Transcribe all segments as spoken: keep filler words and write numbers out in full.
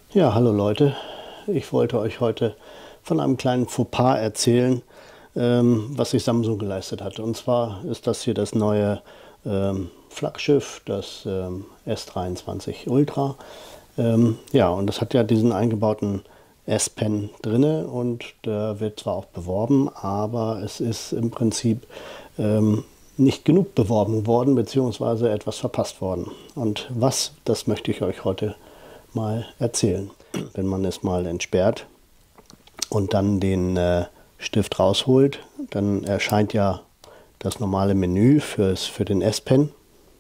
Ja, hallo Leute. Ich wollte euch heute von einem kleinen Fauxpas erzählen, ähm, was sich Samsung geleistet hat. Und zwar ist das hier das neue ähm, Flaggschiff, das ähm, S dreiundzwanzig Ultra. Ähm, ja, und das hat ja diesen eingebauten S Pen drinne und der wird zwar auch beworben, aber es ist im Prinzip ähm, nicht genug beworben worden, beziehungsweise etwas verpasst worden. Und was, das möchte ich euch heute mal erzählen. Wenn man es mal entsperrt und dann den äh, Stift rausholt, dann erscheint ja das normale Menü fürs, für den S Pen.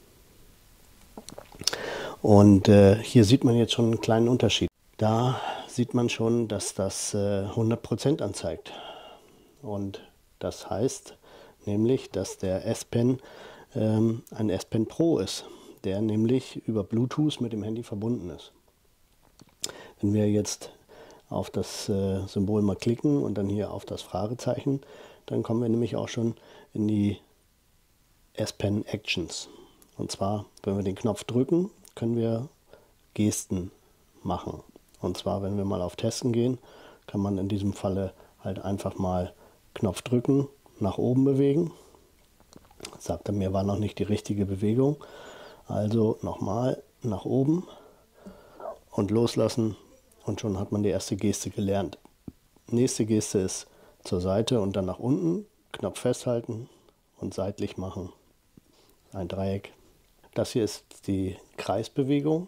Und äh, hier sieht man jetzt schon einen kleinen Unterschied. Da sieht man schon, dass das äh, hundert Prozent anzeigt. Und das heißt nämlich, dass der S Pen ähm, ein S Pen Pro ist, der nämlich über Bluetooth mit dem Handy verbunden ist. Wenn wir jetzt auf das äh, Symbol mal klicken und dann hier auf das Fragezeichen, dann kommen wir nämlich auch schon in die S Pen Actions. Und zwar, wenn wir den Knopf drücken, können wir Gesten machen. Und zwar, wenn wir mal auf Testen gehen, kann man in diesem Falle halt einfach mal Knopf drücken, nach oben bewegen. Sagt er mir, war noch nicht die richtige Bewegung. Also nochmal nach oben und loslassen und schon hat man die erste Geste gelernt. Nächste Geste ist zur Seite und dann nach unten, Knopf festhalten und seitlich machen. Ein Dreieck. Das hier ist die Kreisbewegung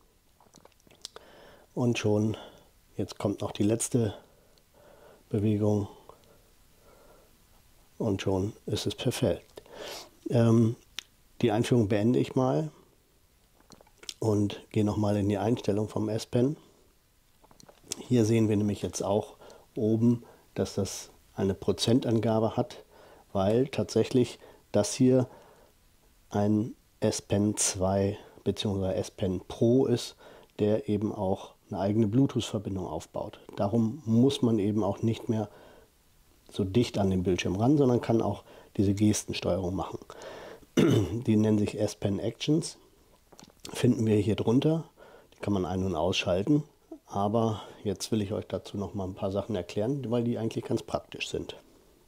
und schon, jetzt kommt noch die letzte Bewegung und schon ist es perfekt. Ähm, die Einführung beende ich mal und gehe nochmal in die Einstellung vom S Pen. Hier sehen wir nämlich jetzt auch oben, dass das eine Prozentangabe hat, weil tatsächlich das hier ein S Pen zwei bzw. S Pen Pro ist, der eben auch eine eigene Bluetooth-Verbindung aufbaut. Darum muss man eben auch nicht mehr so dicht an den Bildschirm ran, sondern kann auch diese Gestensteuerung machen. Die nennen sich S Pen Actions, finden wir hier drunter. Die kann man ein- und ausschalten. Aber jetzt will ich euch dazu noch mal ein paar Sachen erklären, weil die eigentlich ganz praktisch sind.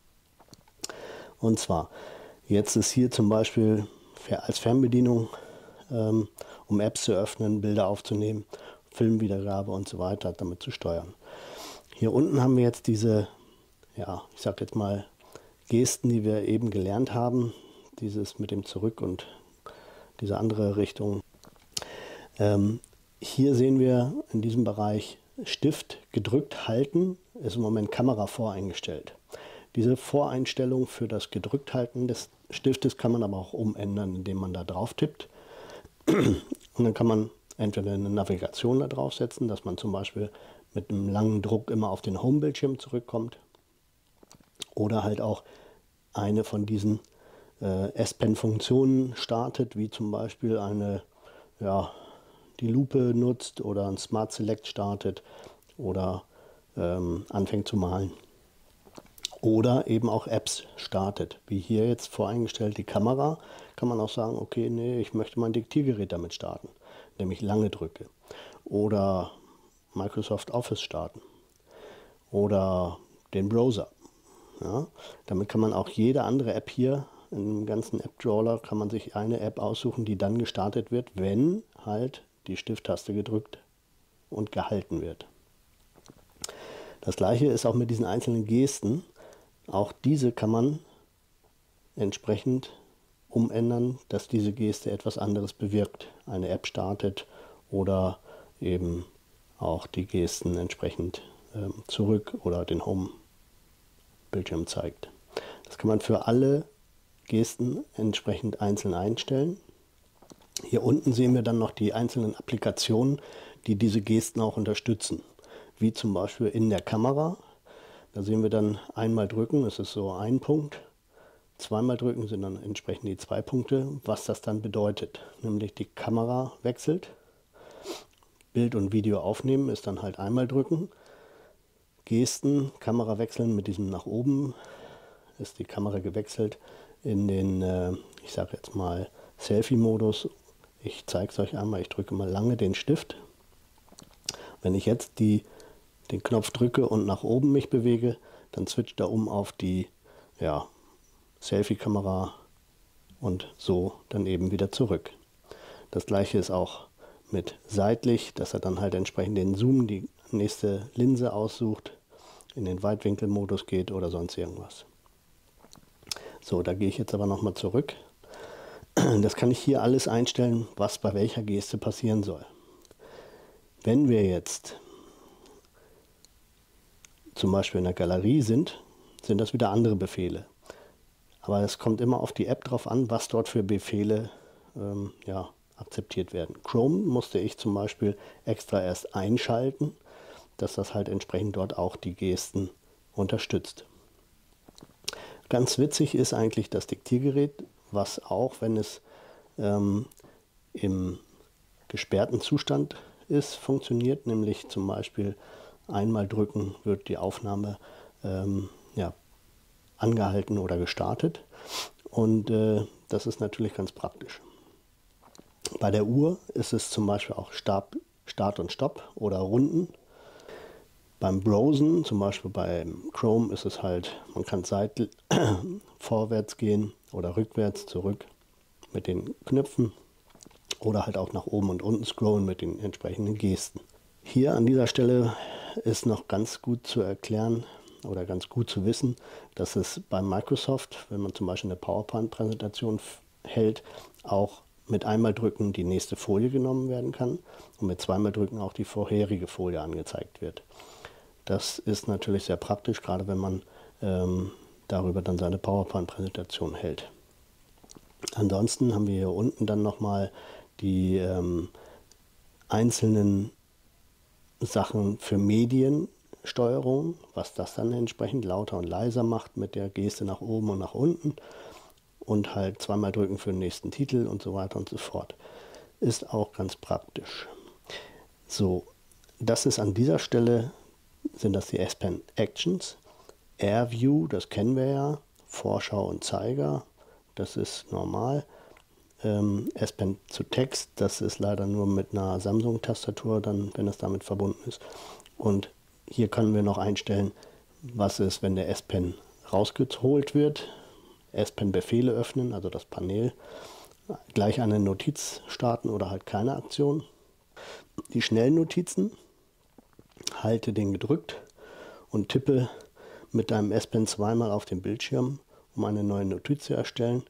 Und zwar, jetzt ist hier zum Beispiel als Fernbedienung, ähm, um Apps zu öffnen, Bilder aufzunehmen, Filmwiedergabe und so weiter, damit zu steuern. Hier unten haben wir jetzt diese, ja, ich sag jetzt mal, Gesten, die wir eben gelernt haben. Dieses mit dem Zurück und diese andere Richtung. Ähm, Hier sehen wir in diesem Bereich Stift gedrückt halten, ist im Moment Kamera voreingestellt. Diese Voreinstellung für das gedrückt halten des Stiftes kann man aber auch umändern, indem man da drauf tippt. Und dann kann man entweder eine Navigation da drauf setzen, dass man zum Beispiel mit einem langen Druck immer auf den Home-Bildschirm zurückkommt. Oder halt auch eine von diesen äh, S Pen-Funktionen startet, wie zum Beispiel eine, ja, die Lupe nutzt oder ein Smart Select startet oder ähm, anfängt zu malen. Oder eben auch Apps startet, wie hier jetzt voreingestellt die Kamera, kann man auch sagen, okay, nee, ich möchte mein Diktiergerät damit starten, indem ich lange drücke. Oder Microsoft Office starten. Oder den Browser. Ja, damit kann man auch jede andere App hier, im ganzen App-Drawer kann man sich eine App aussuchen, die dann gestartet wird, wenn halt die Stift-Taste gedrückt und gehalten wird. Das gleiche ist auch mit diesen einzelnen Gesten. Auch diese kann man entsprechend umändern, dass diese Geste etwas anderes bewirkt. Eine App startet oder eben auch die Gesten entsprechend ähm, zurück oder den Home-Bildschirm zeigt. Das kann man für alle Gesten entsprechend einzeln einstellen. Hier unten sehen wir dann noch die einzelnen Applikationen, die diese Gesten auch unterstützen. Wie zum Beispiel in der Kamera. Da sehen wir dann einmal drücken, das ist so ein Punkt. Zweimal drücken sind dann entsprechend die zwei Punkte, was das dann bedeutet. Nämlich die Kamera wechselt. Bild und Video aufnehmen ist dann halt einmal drücken. Gesten, Kamera wechseln mit diesem nach oben ist die Kamera gewechselt in den, äh, ich sage jetzt mal, Selfie-Modus. Ich zeige es euch einmal, ich drücke mal lange den Stift Wenn ich jetzt die, den Knopf drücke und nach oben mich bewege, dann switcht er um auf die ja, Selfie-Kamera und so dann eben wieder zurück. Das gleiche ist auch mit seitlich, dass er dann halt entsprechend den Zoom, die nächste Linse aussucht, in den Weitwinkelmodus geht oder sonst irgendwas. So, da gehe ich jetzt aber nochmal zurück. Das kann ich hier alles einstellen, was bei welcher Geste passieren soll. Wenn wir jetzt zum Beispiel in der Galerie sind, sind das wieder andere Befehle. Aber es kommt immer auf die App drauf an, was dort für Befehle ähm, ja, akzeptiert werden. Chrome musste ich zum Beispiel extra erst einschalten, dass das halt entsprechend dort auch die Gesten unterstützt. Ganz witzig ist eigentlich das Diktiergerät, was auch, wenn es ähm, im gesperrten Zustand ist, funktioniert, nämlich zum Beispiel einmal drücken, wird die Aufnahme ähm, ja, angehalten oder gestartet, und äh, das ist natürlich ganz praktisch. Bei der Uhr ist es zum Beispiel auch Start, Start und Stopp oder Runden. Beim Browsen, zum Beispiel bei Chrome, ist es halt, man kann seitlich vorwärts gehen oder rückwärts zurück mit den Knöpfen oder halt auch nach oben und unten scrollen mit den entsprechenden Gesten. Hier an dieser Stelle ist noch ganz gut zu erklären oder ganz gut zu wissen, dass es bei Microsoft, wenn man zum Beispiel eine PowerPoint-Präsentation hält, auch mit einmal drücken die nächste Folie genommen werden kann und mit zweimal drücken auch die vorherige Folie angezeigt wird. Das ist natürlich sehr praktisch, gerade wenn man ähm, darüber dann seine PowerPoint-Präsentation hält. Ansonsten haben wir hier unten dann nochmal die ähm, einzelnen Sachen für Mediensteuerung, was das dann entsprechend lauter und leiser macht mit der Geste nach oben und nach unten, und halt zweimal drücken für den nächsten Titel und so weiter und so fort. Ist auch ganz praktisch. So, das ist an dieser Stelle, sind das die S Pen Actions. Air View, das kennen wir ja, Vorschau und Zeiger, das ist normal. Ähm, S Pen zu Text, das ist leider nur mit einer Samsung-Tastatur, dann, wenn es damit verbunden ist. Und hier können wir noch einstellen, was ist, wenn der S Pen rausgeholt wird. S Pen Befehle öffnen, also das Panel, gleich eine Notiz starten oder halt keine Aktion. Die Schnellnotizen, halte den gedrückt und tippe mit deinem S Pen zweimal auf den Bildschirm, um eine neue Notiz zu erstellen.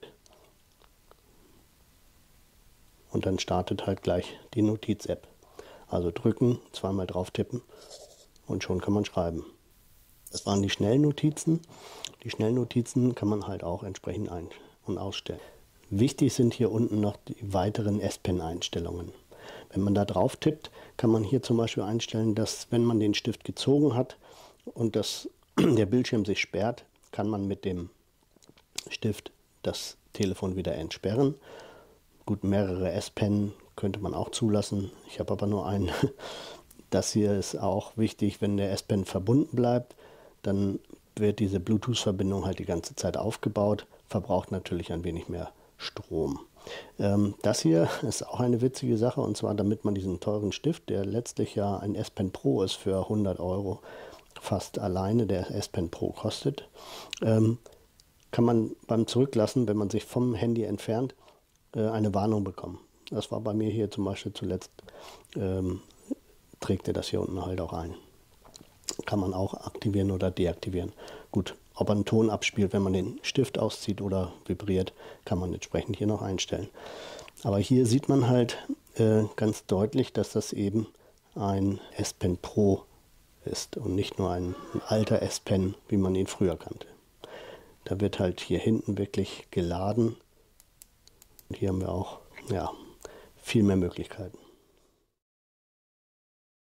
Und dann startet halt gleich die Notiz-App. Also drücken, zweimal drauf tippen und schon kann man schreiben. Das waren die Schnellnotizen. Die Schnellnotizen kann man halt auch entsprechend ein- und ausstellen. Wichtig sind hier unten noch die weiteren S Pen-Einstellungen. Wenn man da drauf tippt, kann man hier zum Beispiel einstellen, dass, wenn man den Stift gezogen hat und das, der Bildschirm sich sperrt, kann man mit dem Stift das Telefon wieder entsperren. Gut, mehrere S Pen könnte man auch zulassen. Ich habe aber nur einen. Das hier ist auch wichtig, wenn der S Pen verbunden bleibt, dann wird diese Bluetooth-Verbindung halt die ganze Zeit aufgebaut, verbraucht natürlich ein wenig mehr Strom. Ähm, das hier ist auch eine witzige Sache, und zwar damit man diesen teuren Stift, der letztlich ja ein S Pen Pro ist für hundert Euro, fast alleine der S Pen Pro kostet, ähm, kann man beim Zurücklassen, wenn man sich vom Handy entfernt, äh, eine Warnung bekommen. Das war bei mir hier zum Beispiel zuletzt, ähm, trägt er das hier unten halt auch ein. Kann man auch aktivieren oder deaktivieren. Gut, ob er einen Ton abspielt, wenn man den Stift auszieht oder vibriert, kann man entsprechend hier noch einstellen. Aber hier sieht man halt äh, ganz deutlich, dass das eben ein S Pen Pro ist und nicht nur ein, ein alter S Pen, wie man ihn früher kannte. Da wird halt hier hinten wirklich geladen. Und hier haben wir auch ja, viel mehr Möglichkeiten.